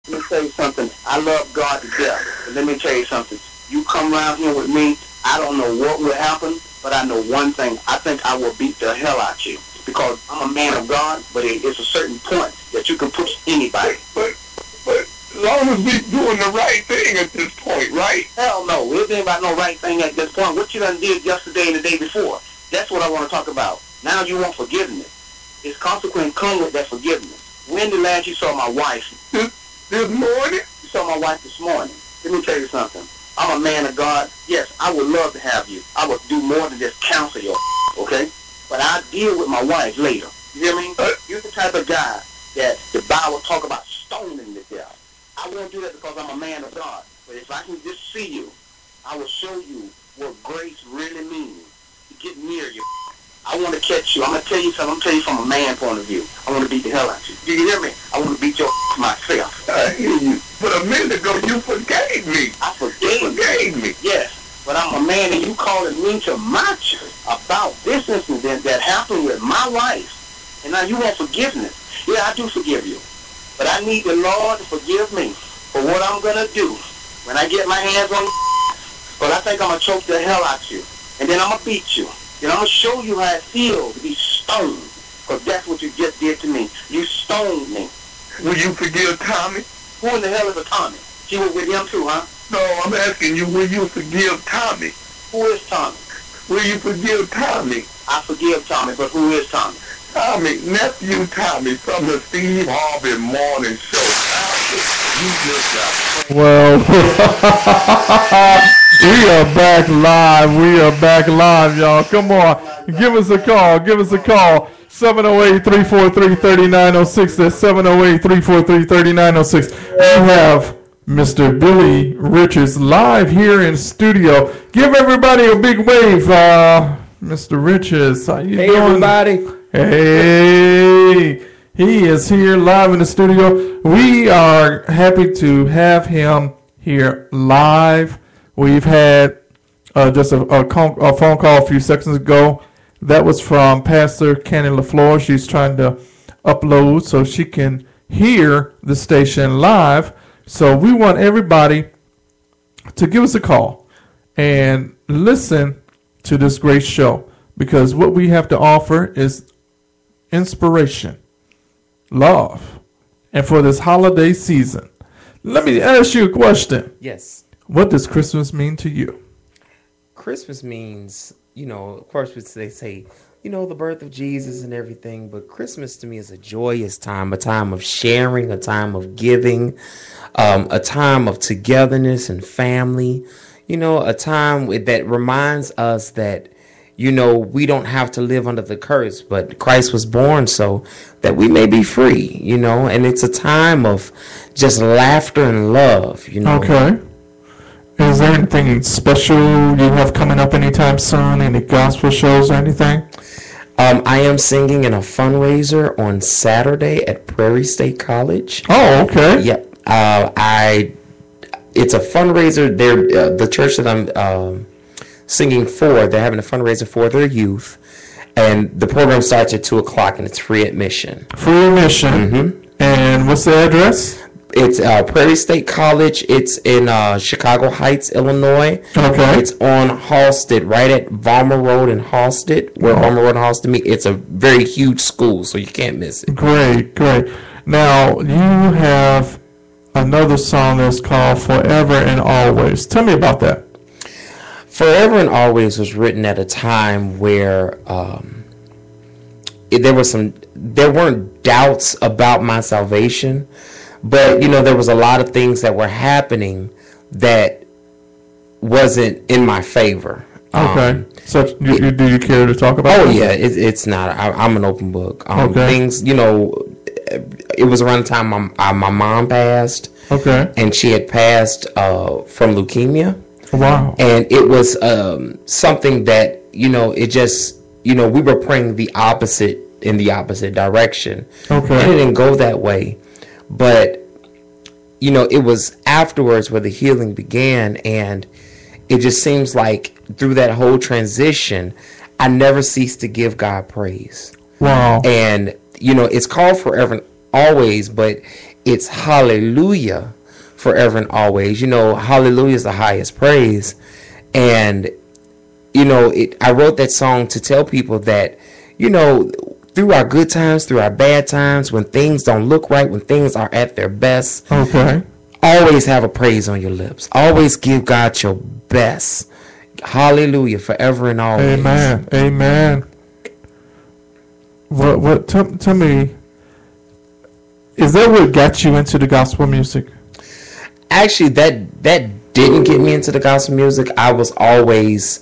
Let me tell you something. I love God to death. But let me tell you something. You come around here with me, I don't know what will happen, but I know one thing. I think I will beat the hell out you. Because I'm a man of God, but it's a certain point that you can push anybody. But as long as we doing the right thing at this point, right? Hell no. It ain't about no right thing at this point. What you done did yesterday and the day before, that's what I want to talk about. Now you want forgiveness. It's consequent come with that forgiveness. When the last you saw my wife? This morning? You saw my wife this morning. Let me tell you something. I'm a man of God. Yes, I would love to have you. I would do more than just counsel your okay? But I'll deal with my wife later. You hear me? You're the type of guy that the Bible talk about stoning to death. I won't do that because I'm a man of God. But if I can just see you, I will show you what grace really means. To get near you. I want to catch you. I'm going to tell you something. I'm going to tell you from a man point of view. I want to beat the hell out of you. Do you hear me? I want to beat your myself. I hear you. But a minute ago, you forgave me. I forgave me. Yes. But I'm a man and you calling me to my church about this incident that happened with my wife. And now you want forgiveness. Yeah, I do forgive you. But I need the Lord to forgive me for what I'm going to do when I get my hands on you. But I think I'm going to choke the hell out of you. And then I'm going to beat you. Then I'm going to show you how it feels to be stoned. Because that's what you just did to me. You stoned me. Will you forgive Tommy? Who in the hell is a Tommy? She was with him too, huh? No, I'm asking you, will you forgive Tommy? Who is Tommy? Will you forgive Tommy? I forgive Tommy, but who is Tommy? Tommy, nephew Tommy from the Steve Harvey Morning Show. You just got... Well, we are back live. We are back live, y'all. Come on. Give us a call. Give us a call. 708-343-3906. That's 708-343-3906. We have Mr. Billy Richards live here in studio. Give everybody a big wave, Mr. Richards. How you doing? Hey, everybody. Hey, he is here live in the studio. We are happy to have him here live. We've had just a phone call a few seconds ago. That was from Pastor Candy LaFleur. She's trying to upload so she can hear the station live. So we want everybody to give us a call and listen to this great show, because what we have to offer is inspiration, love, and for this holiday season. Let me ask you a question. Yes. What does Christmas mean to you? Christmas means, of course, they say, the birth of Jesus and everything, but Christmas to me is a joyous time, a time of sharing, a time of giving, a time of togetherness and family, a time that reminds us that, we don't have to live under the curse, but Christ was born so that we may be free, and it's a time of just laughter and love, Okay. Is there anything special you have coming up anytime soon? Any gospel shows or anything? I am singing in a fundraiser on Saturday at Prairie State College. Oh, okay. Yep. It's a fundraiser. The church that I'm singing for, they're having a fundraiser for their youth, and the program starts at 2:00 and it's free admission. Free admission. Mm-hmm. And what's the address? It's Prairie State College. It's in Chicago Heights, Illinois. Okay. It's on Halsted, right at Vollmer Road and Halsted, where Vollmer Road and Halsted meet. It's a very huge school, so you can't miss it. Great, great. Now, you have another song that's called Forever and Always. Tell me about that. Forever and Always was written at a time where there weren't doubts about my salvation. But, there was a lot of things that were happening that wasn't in my favor. Okay. So do you care to talk about it? Oh, yeah. It's not. I'm an open book. Okay. Things, it was around the time my mom passed. Okay. And she had passed from leukemia. Wow. And it was something that, it just, we were praying in the opposite direction. Okay. And it didn't go that way. But, it was afterwards where the healing began, and it just seems like through that whole transition, I never ceased to give God praise. Wow. And, it's called Forever and Always, but it's hallelujah forever and always. You know, hallelujah is the highest praise. And, you know, I wrote that song to tell people that, you know, through our good times, through our bad times, when things don't look right, when things are at their best, Okay. always have a praise on your lips. Always give God your best. Hallelujah forever and always. Amen. Amen. What? Tell me. Is that what got you into the gospel music? Actually, that didn't get me into the gospel music. I was always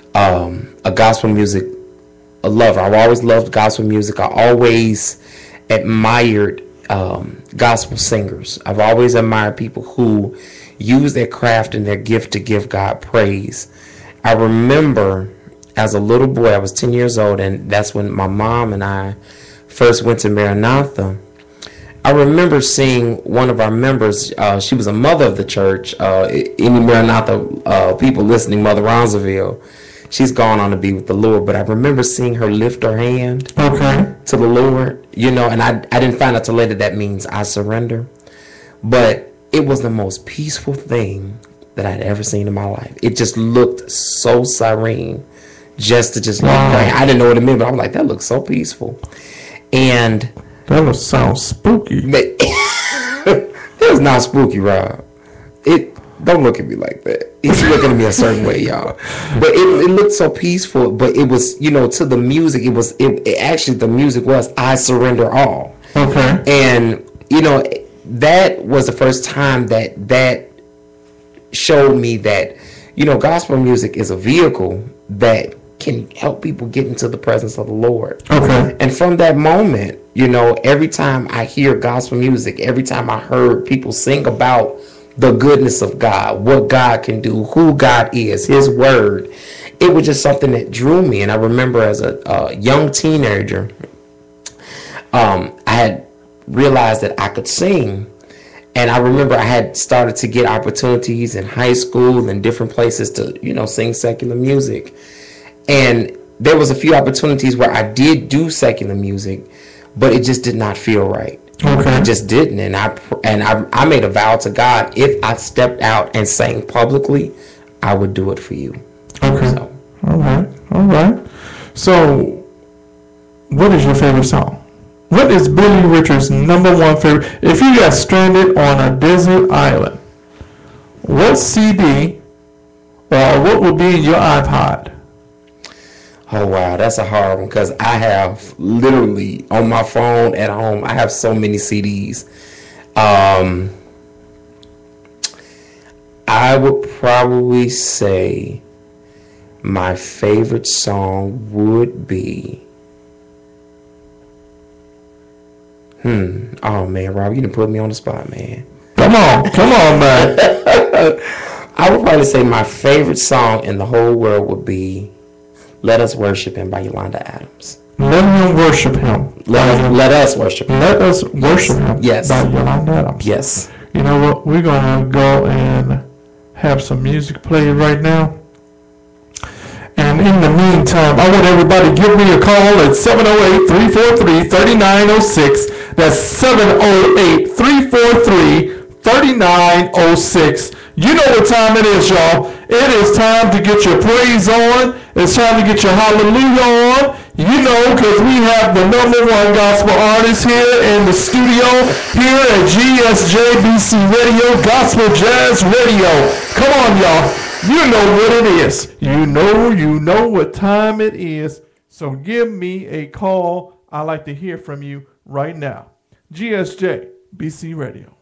a gospel music lover. I always loved gospel music. I always admired gospel singers. I've always admired people who use their craft and their gift to give God praise. I remember as a little boy, I was 10 years old, and that's when my mom and I first went to Maranatha. I remember seeing one of our members. She was a mother of the church. Any Maranatha people listening, Mother Ronzaville, she's gone on to be with the Lord. But I remember seeing her lift her hand to the Lord, you know, and I didn't find out till later that means I surrender. But it was the most peaceful thing that I'd ever seen in my life. It just looked so serene just to just like pray. I didn't know what it meant, but I was like, that looks so peaceful. And that sounds spooky. It was not spooky, Rob. Don't look at me like that. He's looking at me a certain way, y'all. But it looked so peaceful. But it was, you know, to the music, it actually, the music was I Surrender All. Okay. And, you know, that was the first time that showed me that, you know, gospel music is a vehicle that can help people get into the presence of the Lord. Okay. And from that moment, you know, every time I hear gospel music, every time I heard people sing about the goodness of God, what God can do, who God is, His word, it was just something that drew me. And I remember as a young teenager, I had realized that I could sing. And I remember I had started to get opportunities in high school and different places to, you know, sing secular music. And there was a few opportunities where I did do secular music, but it just did not feel right. Okay. It just didn't. And I made a vow to God, if I stepped out and sang publicly, I would do it for you. Okay. So. All right. So, what is your favorite song? What is Billy Richards' number one favorite? If you got stranded on a desert island, what CD or what would be in your iPod? Oh, wow, that's a hard one because I have literally on my phone at home, I have so many CDs. I would probably say my favorite song would be... Oh, man, Rob, you done put me on the spot, man. Come on, man. I would probably say my favorite song in the whole world would be Let Us Worship Him by Yolanda Adams. Let him worship him. Let us worship him. Let us worship him. Yes. By Yolanda Adams. Yes. You know what? We're going to go and have some music played right now. And in the meantime, I want everybody to give me a call at 708-343-3906. That's 708-343-3906. You know what time it is, y'all. It is time to get your praise on. It's time to get your hallelujah on. You know, because we have the number one gospel artist here in the studio here at GSJBC Radio, Gospel Jazz Radio. Come on, y'all. You know what it is. You know what time it is. So give me a call. I'd like to hear from you right now. GSJ BC Radio.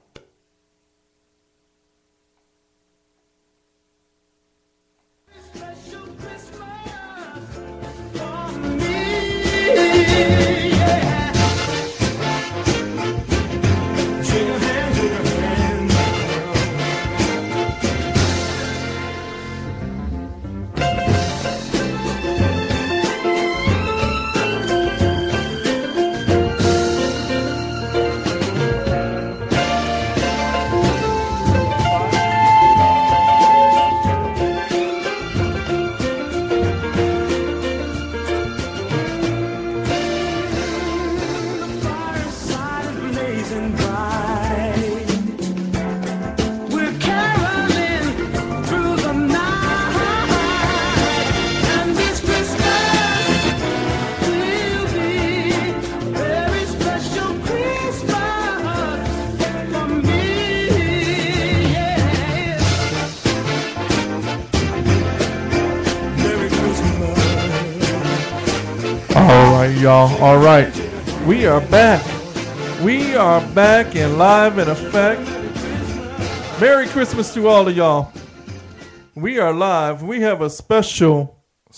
y'all. All right. We are back. We are back and live in effect. Merry Christmas to all of y'all. We are live. We have a special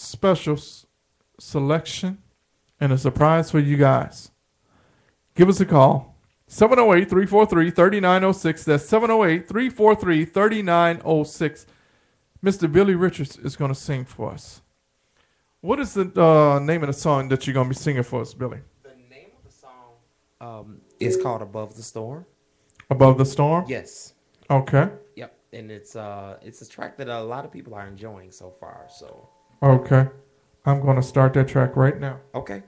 selection and a surprise for you guys. Give us a call. 708-343-3906. That's 708-343-3906. Mr. Billy Richards is going to sing for us. What is the name of the song that you're going to be singing for us, Billy? The name of the song is called Above the Storm. Above the Storm? Yes. Okay. Yep. And it's a track that a lot of people are enjoying so far. So. Okay. I'm going to start that track right now. Okay.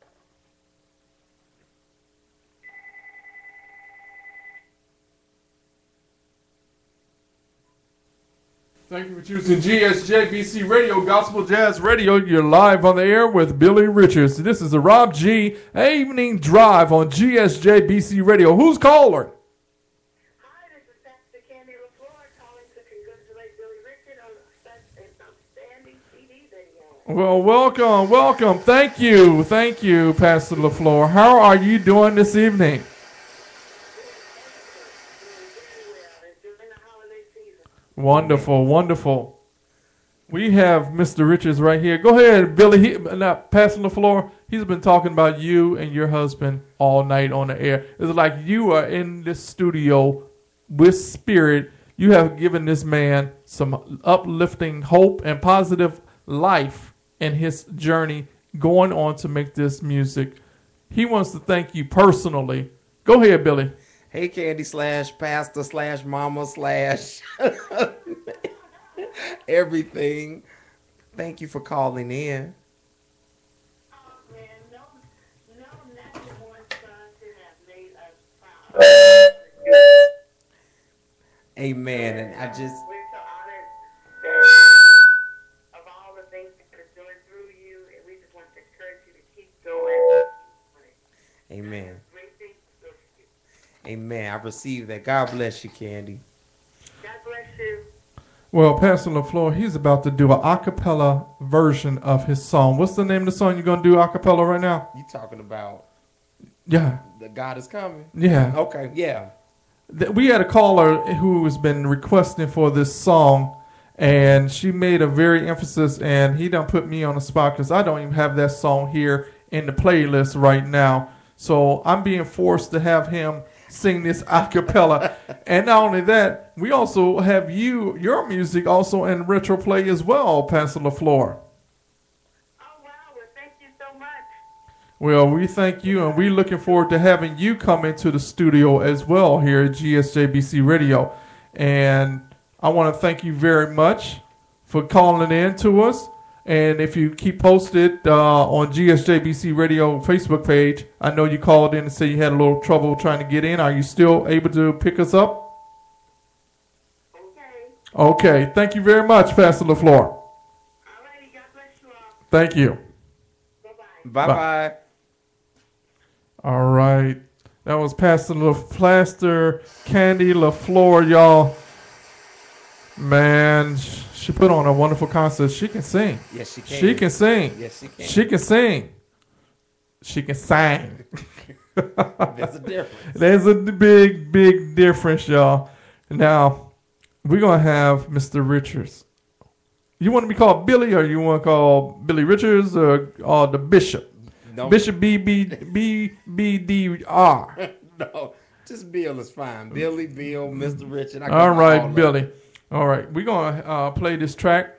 Thank you for choosing GSJBC Radio, Gospel Jazz Radio. You're live on the air with Billy Richards. This is the Rob G Evening Drive on GSJBC Radio. Who's calling? Hi, this is Pastor Candy LaFleur calling to congratulate Billy Richards on such an outstanding CD video. Well, welcome. Thank you, Pastor LaFleur. How are you doing this evening? Wonderful. We have Mr. Richards right here. Go ahead, Billy. Pastor LaFleur, he's been talking about you and your husband all night on the air. It's like you are in this studio with spirit. You have given this man some uplifting hope and positive life in his journey going on to make this music. He wants to thank you personally. Go ahead, Billy. Hey, Candy / Pastor / Mama / everything. Thank you for calling in. Oh, man, no natural born son could have made us proud. Amen. And I just... We're so honored that of all the things that are doing through you, and we just want to encourage you to keep going. Amen. Great things to do. Amen. I received that. God bless you, Candy. God bless you. Well, Pastor LaFleur, he's about to do an a cappella version of his song. What's the name of the song you're going to do a cappella right now? You talking about Yeah. the God is coming? Yeah. Okay, yeah. We had a caller who has been requesting for this song, and she made a very emphasis, and he done put me on the spot because I don't even have that song here in the playlist right now. So I'm being forced to have him sing this a cappella. And not only that, we also have your music also in retro play as well, Pastor LaFleur. Oh, wow. Well, thank you so much. Well, we thank you, and we're looking forward to having you come into the studio as well here at GSJBC Radio. And I want to thank you very much for calling in to us. And if you keep posted on GSJBC Radio Facebook page, I know you called in and said you had a little trouble trying to get in. Are you still able to pick us up? Okay. Okay. Thank you very much, Pastor LaFleur. All righty. God bless you all. Thank you. Bye-bye. Bye-bye. All right. That was Pastor Candy LaFleur, y'all. Man, she put on a wonderful concert. She can sing. Yes, she can. She can sing. Yes, she can. She can sing. She can sing. There's a difference. There's a big difference, y'all. Now, we're going to have Mr. Richards. You want to be called Billy, or you want to call Billy Richards, or the Bishop? No. Bishop BBDR. No, just Bill is fine. Bill, Mr. Richard. All right, Billy. All right, we're going to play this track.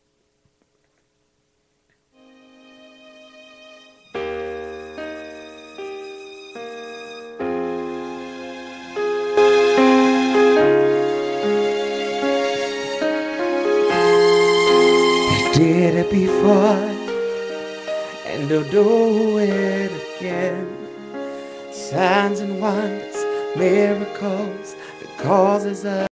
Did it before, and they'll do it again. Signs and wonders, miracles, that causes us